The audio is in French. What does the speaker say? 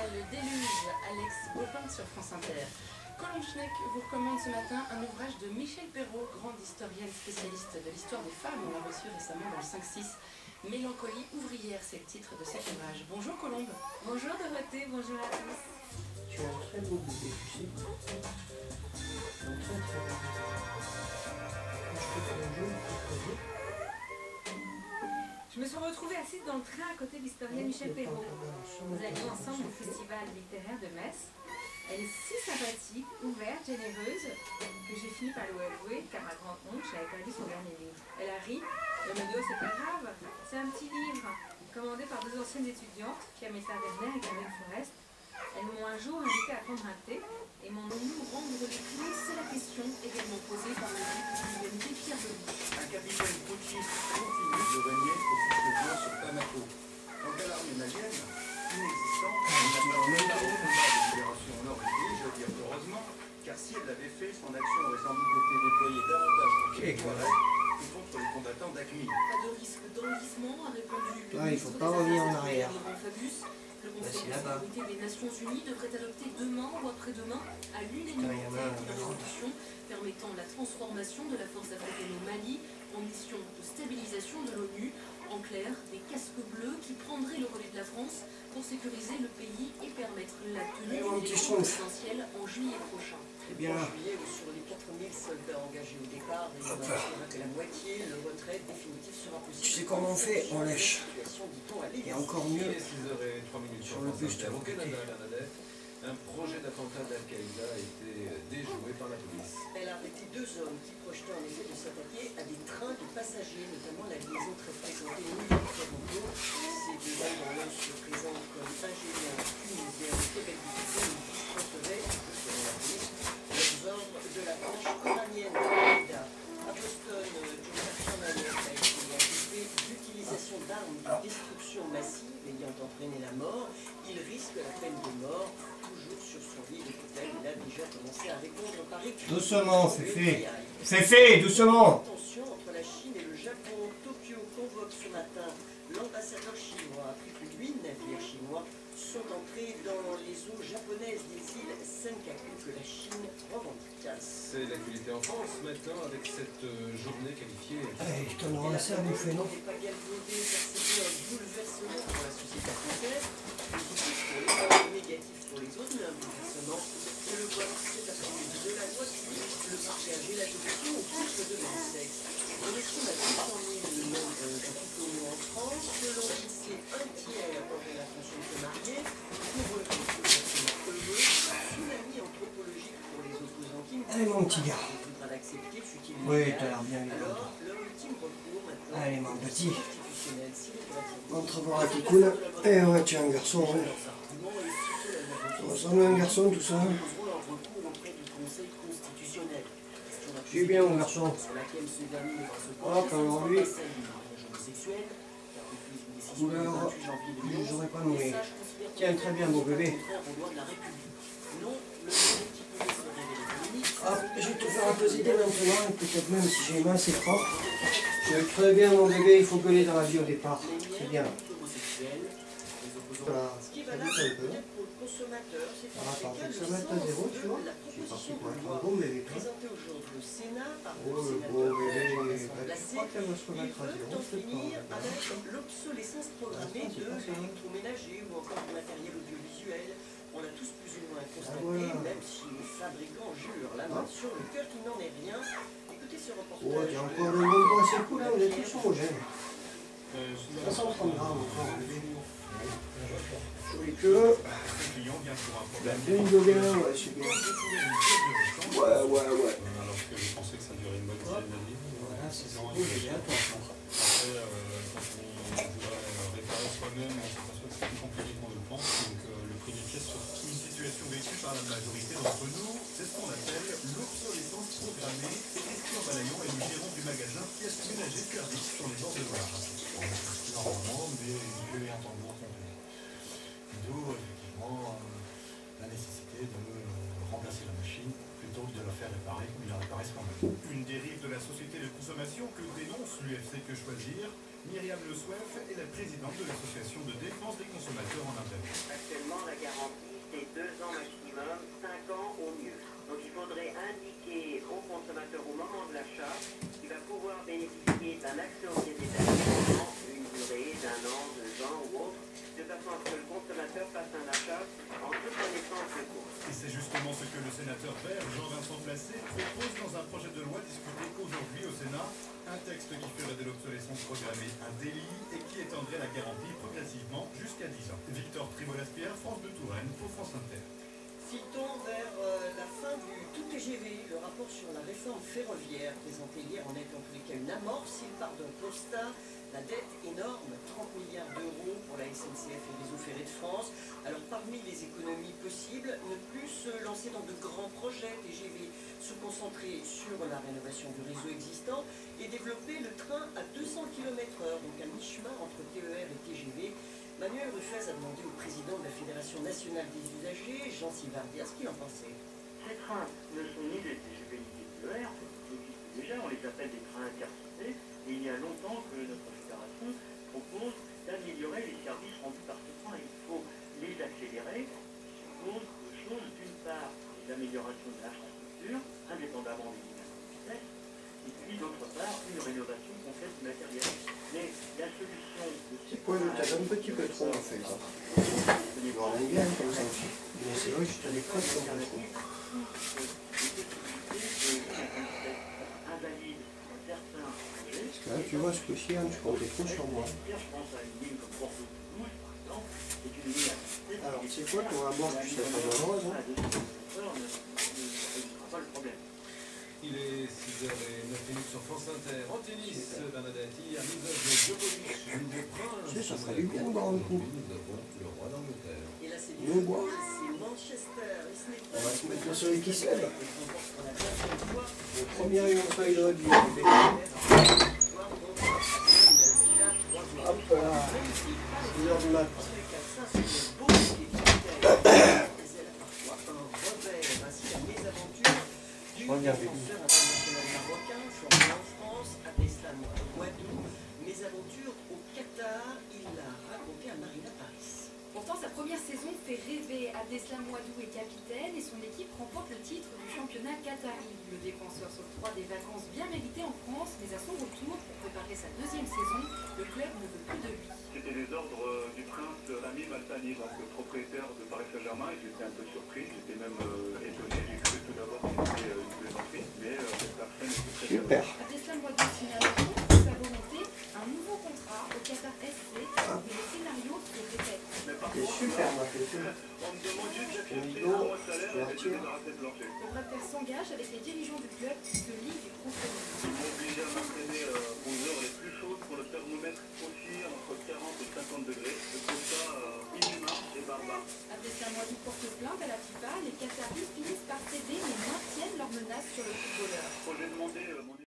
Le déluge, Alex Bopin sur France Inter. Colombe Schneck vous recommande ce matin un ouvrage de Michel Perrault, grande historienne spécialiste de l'histoire des femmes. On l'a reçu récemment dans le 5-6. Mélancolie ouvrière, c'est le titre de cet ouvrage. Bonjour Colombe. Bonjour Dorothée, bonjour à tous. Tu as un très beau bébé, tu sais. Un très très beau bébé. Je te fais un joli petit. Je me suis retrouvée assise dans le train à côté de l'historienne Michel Perrault. Nous allions ensemble au festival littéraire de Metz. Elle est si sympathique, ouverte, généreuse, que j'ai fini par lui avouer qu'à ma grande honte, je n'avais pas lu son dernier livre. Elle a ri, elle me dit « Oh, c'est pas grave, c'est un petit livre » commandé par deux anciennes étudiantes, Fiametta Werner et Carmen Forest. Elles m'ont un jour invité à prendre un thé et m'ont nous rendre les clés. C'est la question également posée par le duc de Pierre Delouche. Un capitaine putschiste continue de régner officieusement sur Bamako. Quant à l'armée malienne, inexistante, elle n'a pas même pas au combat de libération nord du pays, je veux dire heureusement, car si elle l'avait fait, son action aurait sans doute été déployée davantage contre les Touaregs que contre les combattants d'Aqmi. Pas de risque d'enlisement, a répondu le il ne faut pas revenir en arrière. Le Conseil de sécurité des Nations Unies devrait adopter demain ou après-demain à l'unanimité une résolution permettant la transformation de la force africaine au Mali en mission de stabilisation de l'ONU. En clair, des casques bleus qui prendraient le relais de la France pour sécuriser le pays et permettre la tenue d'une élection présidentielle en juillet prochain. C'est bien là. En juillet, sur les 4000 soldats engagés au départ, il n'en restera que la moitié. Le retrait définitif sera possible. Tu sais comment on fait? On lèche. Et encore mieux sur le buste. Un projet d'attentat d'Al-Qaïda a été déjoué par la police. Elle a arrêté deux hommes qui projetaient en effet de s'attaquer à des trains de passagers, notamment la liaison très fréquentée New York-Toronto. Ces deux hommes, dont l'un se présente comme ingénieur tunisien de Québec du Sud, transparaient, selon la police, l'observe de la branche coranienne d'Al-Qaïda. À Boston, Joseph Chamanek a été accusé d'utilisation d'armes de destruction massive ayant entraîné la mort. Il risque la peine de mort. Toujours sur son lit d'hôpital, il a déjà commencé à répondre par écrit. Doucement, c'est fait. C'est fait, doucement. Tension entre la Chine et le Japon. Tokyo convoque ce matin l'ambassadeur chinois. Plus de 8 navires chinois sont entrés dans les eaux japonaises des îles Senkaku que la Chine revendique. C'est l'actualité en France maintenant avec cette journée qualifiée. Allez, je t'en aurai assez à bouffer, non? n'est pas galvaudé car c'est un bouleversement pour la société française. Positif pour les uns, négatif pour les autres, mais un bouleversement. Je le vois cet après-midi de la loi qui le partage et l'adoption au couple de même sexe. On estime à 200 000 le nombre de couples homo en France. Selon l'INSEE, un tiers aurait l'intention de se marier. Pour eux, le bouleversement heureux, tsunami anthropologique pour les opposants qui Allez, mon petit gars. voudra l'accepter, fut-il Oui, légal. t'as l'air bien vivant. Alors, leur ultime recours maintenant. Allez, mon petit. Constitutionnel, si les droits On te revoira tes couilles. Eh ouais, tu es un garçon. Hein. Ça ressemble à un garçon, tout ça. Tu es bien, mon garçon. Hop, alors lui. Couleur, je n'aurais pas nommé. Tiens, très bien, beau bébé. Hop, je vais te faire un peu d'idée maintenant, et peut-être même si j'ai les mains, c'est propre. Je très bien, mon bébé, il faut gueuler dans la vie au départ. C'est bien. Voilà, ça bute un peu. Voilà, parfait. Ça va être à zéro, tu vois. C'est parti pour être un bon bébé. Oh, le beau bébé. Bah, tu crois qu'elle va se remettre à zéro, c'est pas. L'obsolescence programmée de l'électroménager ou encore du matériel audiovisuel. On l'a tous plus ou moins constaté, même si les fabricants jurent la main sur le cœur qu'il n'en est rien. Écoutez ce reportage. Oh, t'as encore le bon point, c'est cool, là, on est tous homogènes. 530 grammes, encore un bébé. Joli queue. La bune de bien, ouais, c'est bien. Ouais. Alors que je pensais que ça durait une bonne dizaine d'années. Voilà, c'est ça. J'ai bien, toi. Après, quand on voudrait réparer soi-même, on s'aperçoit que c'est plus compliqué qu'on ne le pense. Donc le prix des pièces surtout. Une situation vécue par la majorité d'entre nous, c'est ce qu'on appelle l'obsolescence programmée. C'est Christian Balayon et le gérant du magasin pièces ménagers services sur les bords de Loire. Normalement, mais Dieu est entendant son pays. D'où effectivement la nécessité de remplacer la machine plutôt que de la faire réparer comme il a réparé soi-même. Une dérive de la société de consommation consommation que dénonce l'UFC Que Choisir. Myriam Le Souef est la présidente de l'association de défense des consommateurs en Ardèche. Actuellement, la garantie, c'est 2 ans maximum, 5 ans au mieux. Donc il faudrait indiquer au consommateur au moment de l'achat qu'il va pouvoir bénéficier d'un accès aux pièces détachées pendant une durée d'1 an, 2 ans ou autre, de façon à ce que le consommateur fasse un achat en toute connaissance de cause. Et c'est justement ce que le sénateur vert Jean-Vincent Placé propose dans un projet de loi discuté aujourd'hui au Sénat. Un texte qui ferait de l'obsolescence programmée un délit et qui étendrait la garantie progressivement jusqu'à 10 ans. Victor Tribolas-Pierre, France de Touraine pour France Inter. Citons vers la fin du tout TGV, le rapport sur la réforme ferroviaire présenté hier en est en tous les cas une amorce. Il part d'un constat, la dette énorme, 30 milliards d'euros pour la SNCF et Réseau Ferré de France. Alors parmi les économies possibles, ne plus se lancer dans de grands projets TGV, se concentrer sur la rénovation du réseau existant et développer le train à 200 km/h, donc à mi-chemin entre TER et TGV. Manuel Rufez a demandé au président de la Fédération nationale des usagers, Jean Silvardia, ce qu'il en pensait. Ces trains ne sont ni des TGV ni des TER, qui existent déjà, on les appelle des trains intercités, et il y a longtemps que notre fédération propose d'améliorer les services rendus par ces trains. Il faut les accélérer, qui suppose deux choses. D'une part, l'amélioration de l'infrastructure, indépendamment des lignes de vitesse, et puis d'autre part, une rénovation complète du matériel. Mais la solution de C'est quoi le tas un petit peu trop en fait. On est bien comme ça. Mais c'est vrai que je te les codes comme ça. Parce que là, tu vois, ce coup-ci, je comptais trop sur moi. Alors, c'est quoi pour un bord que tu sais pas malheureuse, hein? Il est 6h09 sur France Inter. En tennis, Bernadette, hier, l'usage de Djokovic, une des princes. Tu sais, ça ferait du bien de boire un coup. Nous avons le roi d'Angleterre. Et là, c'est Nous boire. c'est Manchester. Et ce n'est pas On va se mettre sur les qui se lèvent. Le Le premier rayon feuille de rugby. Hop là. 6h du mat. Je reviens avec lui. International marocain, formé en France, à Deslam Ouadou, mes aventures au Qatar, il l'a raconté à Marina Paris. Pourtant, sa première saison fait rêver. Abdeslam Ouadou est capitaine et son équipe remporte le titre du championnat qatari. Le défenseur s'octroie des vacances bien méritées en France, mais à son retour, pour préparer sa deuxième saison, le club ne veut plus de lui. C'était les ordres du prince Rami Al Thani, donc le propriétaire de Paris Saint-Germain, et j'étais un peu surpris, j'étais même étonné. J'ai cru tout d'abord que c'était une plaisanterie, mais après, Super. Abdeslam Ouadou signe alors contre sa volonté un nouveau contrat au Qatar SC, et le scénario se répète. C'est super, ma question. on me demande juste d'accepter un mois de salaire et de se débarrasser de plancher. Le Bradford s'engage avec les dirigeants du club qui se lient du professionnel. Ils m'ont obligé à m'entraîner aux heures les plus chaudes pour le thermomètre aussi